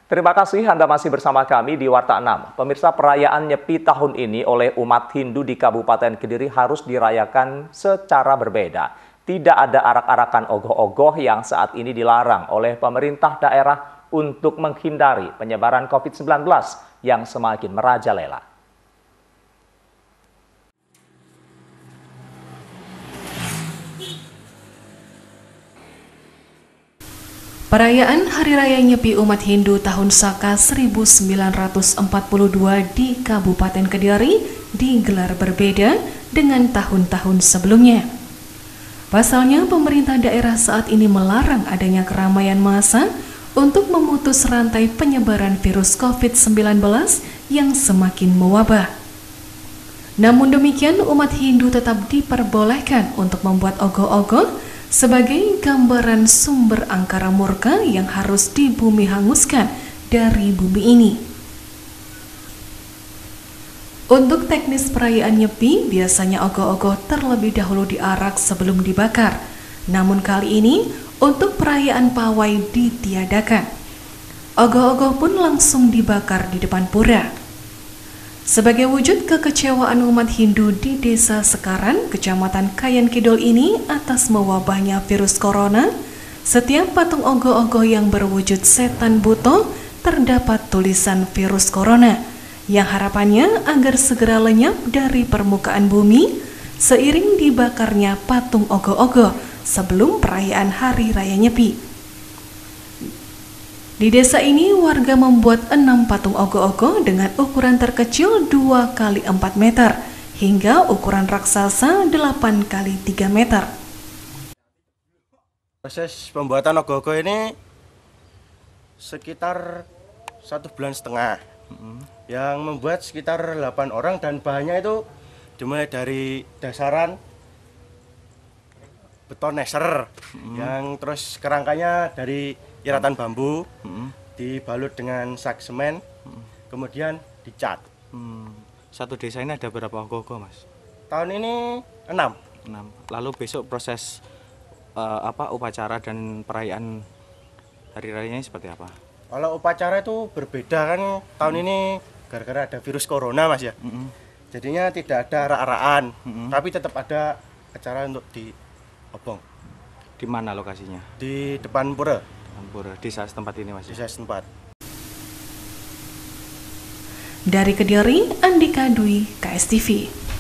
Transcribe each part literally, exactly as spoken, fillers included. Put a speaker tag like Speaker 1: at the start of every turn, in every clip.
Speaker 1: Terima kasih Anda masih bersama kami di Warta enam. Pemirsa, perayaan Nyepi tahun ini oleh umat Hindu di Kabupaten Kediri harus dirayakan secara berbeda. Tidak ada arak-arakan ogoh-ogoh yang saat ini dilarang oleh pemerintah daerah untuk menghindari penyebaran COVID sembilan belas yang semakin merajalela.
Speaker 2: Perayaan Hari Raya Nyepi umat Hindu tahun Saka seribu sembilan ratus empat puluh dua di Kabupaten Kediri digelar berbeda dengan tahun-tahun sebelumnya. Pasalnya, pemerintah daerah saat ini melarang adanya keramaian massa untuk memutus rantai penyebaran virus COVID sembilan belas yang semakin mewabah. Namun demikian, umat Hindu tetap diperbolehkan untuk membuat ogoh-ogoh sebagai gambaran sumber angkara murka yang harus dibumi hanguskan dari bumi ini. Untuk teknis perayaan Nyepi, biasanya ogoh-ogoh terlebih dahulu diarak sebelum dibakar. Namun kali ini, untuk perayaan pawai ditiadakan. Ogoh-ogoh pun langsung dibakar di depan pura. Sebagai wujud kekecewaan umat Hindu di Desa Sekaran, Kecamatan Kayan Kidul ini atas mewabahnya virus corona, setiap patung ogoh-ogoh yang berwujud setan buto terdapat tulisan virus corona, yang harapannya agar segera lenyap dari permukaan bumi seiring dibakarnya patung ogoh-ogoh sebelum perayaan Hari Raya Nyepi. Di desa ini, warga membuat enam patung ogoh-ogoh dengan ukuran terkecil dua kali empat meter hingga ukuran raksasa delapan kali tiga meter.
Speaker 3: Proses pembuatan ogoh-ogoh ini sekitar satu bulan setengah. Yang membuat sekitar delapan orang dan bahannya itu dimulai dari dasaran beton neser, hmm. yang terus kerangkanya dari iratan bambu, hmm. dibalut dengan sak semen, hmm. kemudian dicat.
Speaker 4: Hmm. Satu desa ini ada berapa ogoh-ogoh, Mas?
Speaker 3: Tahun ini enam.
Speaker 4: Enam. Lalu besok proses uh, apa upacara dan perayaan hari rayanya seperti apa?
Speaker 3: Kalau upacara itu berbeda kan, tahun hmm. ini gara-gara ada virus corona, Mas ya. Hmm. Jadinya tidak ada arak-arakan, hmm. tapi tetap ada acara untuk di obong.
Speaker 4: Di mana lokasinya?
Speaker 3: Di depan pura.
Speaker 4: Depan pura, desa setempat ini, Mas.
Speaker 3: Desa setempat.
Speaker 2: Dari Kediri, Andika Dwi, K S T V.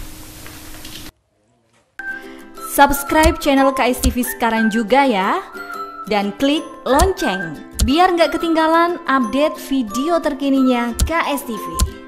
Speaker 5: Subscribe channel K S T V sekarang juga ya. Dan klik lonceng biar nggak ketinggalan update video terkininya K S T V.